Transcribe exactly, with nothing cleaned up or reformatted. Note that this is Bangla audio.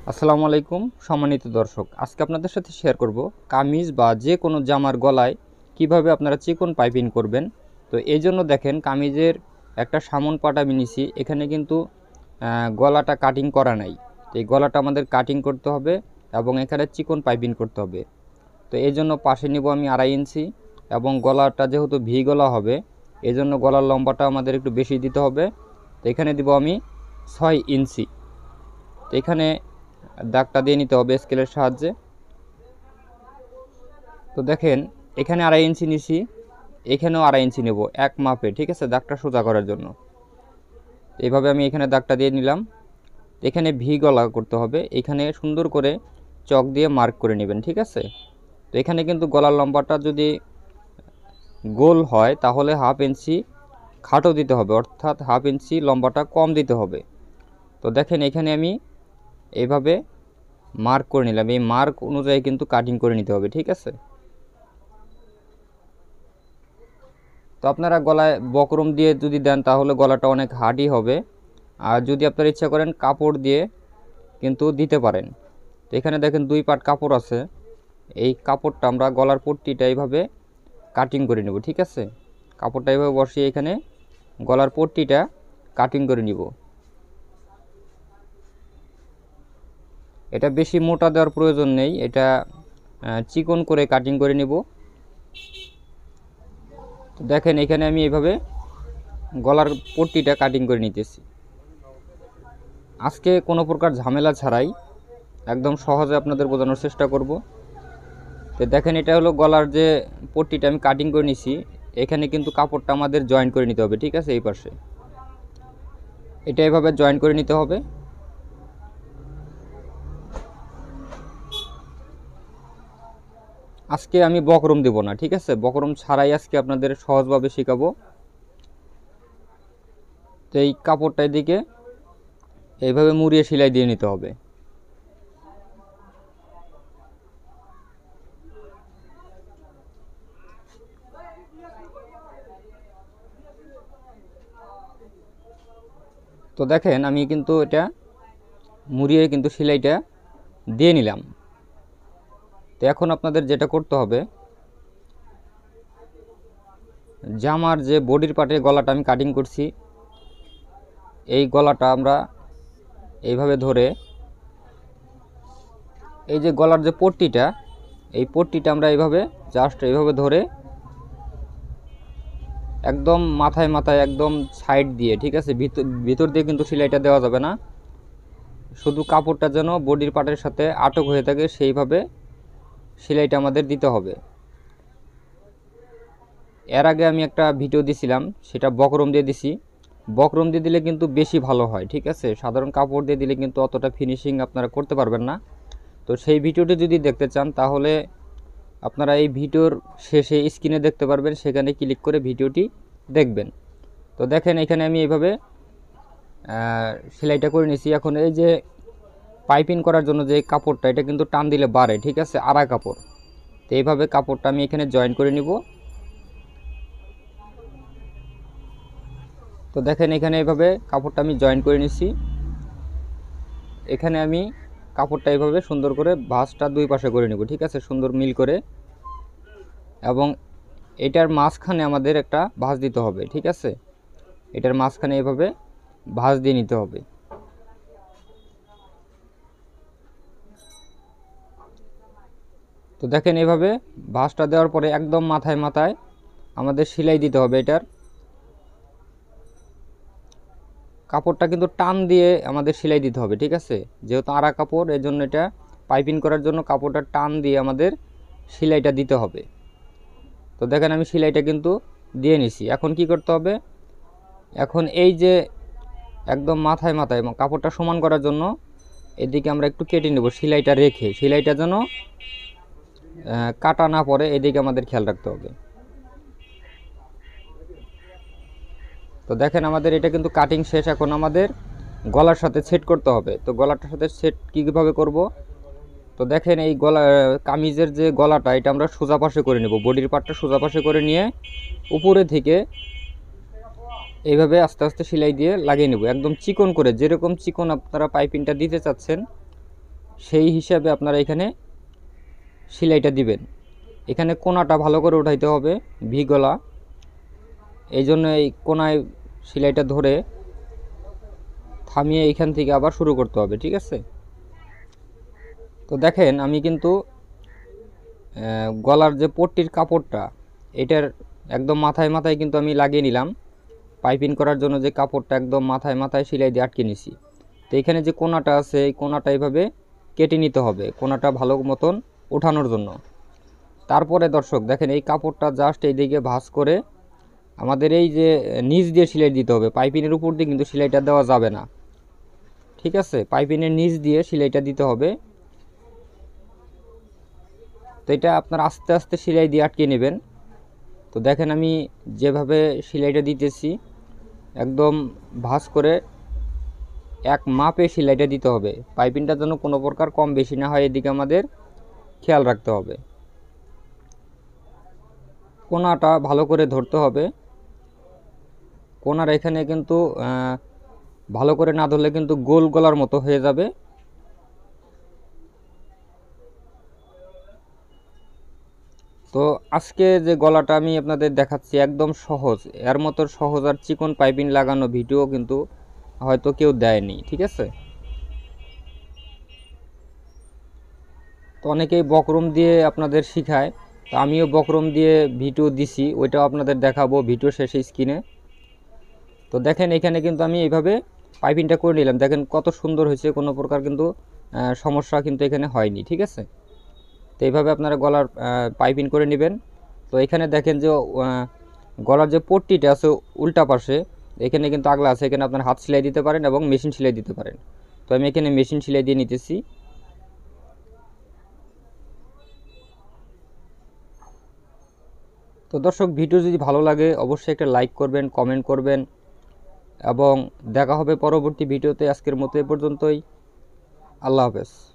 আসসালামু আলাইকুম সম্মানিত দর্শক, আজকে আপনাদের সাথে শেয়ার করব কামিজ বা যে কোনো জামার গলায় কিভাবে আপনারা চিকন পাইপিং করবেন। তো এই জন্য দেখেন কামিজের একটা সামন পাট আমি নিছি, এখানে কিন্তু গলাটা কাটিং করা নাই। তো এই গলাটা আমাদের কাটিং করতে হবে এবং এখানে চিকন পাইপিং করতে হবে। তো এই জন্য পাশে নিব আমি আড়াই ইঞ্চি এবং গলাটা যেহেতু ভি গলা হবে এই জন্য গলার লম্বাটা আমাদের একটু বেশি দিতে হবে। তো এখানে দিব আমি ছয় ইঞ্চি। তো এখানে দাগটা দিয়ে নিতে হবে স্কেলের সাহায্যে। তো দেখেন এখানে আড়াই ইঞ্চি নিছি, এখানেও আড়াই ইঞ্চি নেব এক মাপে, ঠিক আছে, দাগটা সোজা করার জন্য। এইভাবে আমি এখানে দাগটা দিয়ে নিলাম। এখানে ভি গলা করতে হবে, এখানে সুন্দর করে চক দিয়ে মার্ক করে নেবেন, ঠিক আছে। তো এখানে কিন্তু গলার লম্বাটা যদি গোল হয় তাহলে হাফ ইঞ্চি খাটো দিতে হবে, অর্থাৎ হাফ ইঞ্চি লম্বাটা কম দিতে হবে। তো দেখেন এখানে আমি এইভাবে মার্ক করে নিলাম, এই মার্ক অনুযায়ী কিন্তু কাটিং করে নিতে হবে, ঠিক আছে। তো আপনারা গলায় বকরম দিয়ে যদি দেন তাহলে গলাটা অনেক হার্ডই হবে, আর যদি আপনারা ইচ্ছা করেন কাপড় দিয়ে কিন্তু দিতে পারেন। তো এখানে দেখেন দুই পাট কাপড় আছে, এই কাপড়টা আমরা গলার পট্টিটা এইভাবে কাটিং করে নেব, ঠিক আছে। কাপড়টা এইভাবে বসিয়ে এখানে গলার পট্টিটা কাটিং করে নিব। এটা বেশি মোটা দেওয়ার প্রয়োজন নেই, এটা চিকন করে কাটিং করে নিব। তো দেখেন এখানে আমি এইভাবে গলার পট্টিটা কাটিং করে নিতেছি। আজকে কোনো প্রকার ঝামেলা ছাড়াই একদম সহজে আপনাদের বোঝানোর চেষ্টা করব। তো দেখেন এটা হলো গলার যে পট্টিটা আমি কাটিং করে নিছি, এখানে কিন্তু কাপড়টা আমাদের জয়েন করে নিতে হবে, ঠিক আছে। এই পাশে এটা এইভাবে জয়েন করে নিতে হবে। আজকে আমি বকরম দেব না, ঠিক আছে, বকরম ছাড়াই আজকে আপনাদের সহজভাবে শেখাবো। তো এই কাপড়টা এদিকে এইভাবে মুড়িয়ে সেলাই দিয়ে নিতে হবে। তো দেখেন আমি কিন্তু এটা মুড়িয়ে কিন্তু সেলাইটা দিয়ে নিলাম। তো এখন আপনাদের যেটা করতে হবে, জামার যে বডির পার্টের গলাটা আমি কাটিং করছি, এই গলাটা আমরা এইভাবে ধরে এই যে গলার যে পট্টিটা, এই পট্টিটা আমরা এইভাবে জাস্ট এইভাবে ধরে একদম মাথায় মাথায় একদম সাইড দিয়ে, ঠিক আছে, ভিতর ভিতর দিয়ে কিন্তু সেলাইটা দেওয়া যাবে না, শুধু কাপড়টা যেন বডির পার্টের সাথে আটক হয়ে থাকে সেইভাবে সেলাইটা আমাদের দিতে হবে। এর আগে আমি একটা ভিডিও দিছিলাম, সেটা বকরম দিয়ে দিছি। বকরম দিয়ে দিলে কিন্তু বেশি ভালো হয়, ঠিক আছে, সাধারণ কাপড় দিয়ে দিলে কিন্তু অতটা ফিনিশিং আপনারা করতে পারবেন না। তো সেই ভিডিওটি যদি দেখতে চান তাহলে আপনারা এই ভিডিওর শেষে স্ক্রিনে দেখতে পারবেন, সেখানে ক্লিক করে ভিডিওটি দেখবেন। তো দেখেন এখানে আমি এইভাবে সেলাইটা করে নিয়েছি। এখন এই যে পাইপিং করার জন্য যে কাপড়টা, এটা কিন্তু টান দিলে বাড়ে, ঠিক আছে, আড়া কাপড়। তো এইভাবে কাপড়টা আমি এখানে জয়েন করে নিব। তো দেখেন এখানে এইভাবে কাপড়টা আমি জয়েন করে নিছি। এখানে আমি কাপড়টা এইভাবে সুন্দর করে ভাঁজটা দুই পাশে করে নেব, ঠিক আছে, সুন্দর মিল করে। এবং এটার মাঝখানে আমাদের একটা ভাঁজ দিতে হবে, ঠিক আছে, এটার মাঝখানে এইভাবে ভাঁজ দিয়ে নিতে হবে। তো দেখেন এইভাবে ভাঁজটা দেওয়ার পরে একদম মাথায় মাথায় আমাদের সেলাই দিতে হবে। এটার কাপড়টা কিন্তু টান দিয়ে আমাদের সেলাই দিতে হবে, ঠিক আছে, যেহেতু আড়া কাপড় এর জন্য এটা পাইপিং করার জন্য কাপড়টা টান দিয়ে আমাদের সেলাইটা দিতে হবে। তো দেখেন আমি সেলাইটা কিন্তু দিয়ে নিছি। এখন কি করতে হবে, এখন এই যে একদম মাথায় মাথায় কাপড়টা সমান করার জন্য এদিকে আমরা একটু কেটে নেব, সেলাইটা রেখে, সেলাইটা যেন কাটা না পড়ে এদিকে আমাদের খেয়াল রাখতে হবে। তো দেখেন আমাদের এটা কিন্তু কাটিং শেষ, এখন আমাদের গলার সাথে সেট করতে হবে। তো গলাটার সাথে সেট কীভাবে করব, তো দেখেন এই গলা কামিজের যে গলাটা, এটা আমরা সোজা পাশে করে নেব, বডির পার্টটা সোজা পাশে করে নিয়ে উপরে থেকে এইভাবে আস্তে আস্তে সেলাই দিয়ে লাগিয়ে নেব, একদম চিকন করে, যেরকম চিকন আপনারা পাইপিংটা দিতে চাচ্ছেন সেই হিসাবে আপনারা এখানে সেলাইটা দিবেন। এখানে কোনাটা ভালো করে উঠাইতে হবে ভি গলা, এই জন্য এই কোনায় সেলাইটা ধরে থামিয়ে এখান থেকে আবার শুরু করতে হবে, ঠিক আছে। তো দেখেন আমি কিন্তু গলার যে পট্টির কাপড়টা এটার একদম মাথায় মাথায় কিন্তু আমি লাগিয়ে নিলাম। পাইপিং করার জন্য যে কাপড়টা একদম মাথায় মাথায় সেলাই দিয়ে আটকে নিছি। তো এখানে যে কোনাটা আছে এই কোনাটা এইভাবে কেটে নিতে হবে কোনাটা ভালো মতন ওঠানোর জন্য। তারপরে দর্শক দেখেন এই কাপড়টা জাস্ট এইদিকে ভাঁজ করে আমাদের এই যে নিচ দিয়ে সেলাই দিতে হবে, পাইপিংয়ের উপর দিয়ে কিন্তু সেলাইটা দেওয়া যাবে না, ঠিক আছে। পাইপিংয়ের নিচ দিয়ে সেলাইটা দিতে হবে। তো এটা আপনার আস্তে আস্তে সেলাই দিয়ে আটকে নেবেন। তো দেখেন আমি যেভাবে সেলাইটা দিতেছি একদম ভাঁজ করে এক মাপে সেলাইটা দিতে হবে, পাইপিংটা যেন কোনো প্রকার কম বেশি না হয় এদিকে আমাদের খেয়াল রাখতে হবে। কোনাটা ভালো করে ধরতে হবে, কোনার এখানে কিন্তু ভালো করে না ধরলে কিন্তু গোল গলার মতো হয়ে যাবে। তো আজকে যে গলাটা আমি আপনাদের দেখাচ্ছি একদম সহজ, এর মতো সহজ আর চিকন পাইপিং লাগানো ভিডিও কিন্তু হয়তো কেউ দেয়নি, ঠিক আছে। তো অনেকেই বকরম দিয়ে আপনাদের শিখায়, তো আমিও বকরম দিয়ে ভিডিও দিছি, ওইটাও আপনাদের দেখাবো ভিডিও শেষে স্ক্রিনে। তো দেখেন এখানে কিন্তু আমি এইভাবে পাইপিংটা করে নিলাম, দেখেন কত সুন্দর হয়েছে, কোনো প্রকার কিন্তু সমস্যা কিন্তু এখানে হয়নি, ঠিক আছে। তো এইভাবে আপনারা গলার পাইপিং করে নেবেন। তো এখানে দেখেন যে গলার যে পট্টিটা আছে উল্টা পাশে এখানে কিন্তু আগলা আছে, এখানে আপনার হাত সেলাই দিতে পারেন এবং মেশিন সেলাই দিতে পারেন। তো আমি এখানে মেশিন সেলাই দিয়ে নিতেছি। তো দর্শক ভিডিও যদি ভালো লাগে অবশ্যই একটা লাইক করবেন, কমেন্ট করবেন এবং দেখা হবে পরবর্তী ভিডিওতে। আজকের মতো এ পর্যন্তই, আল্লাহ হাফেজ।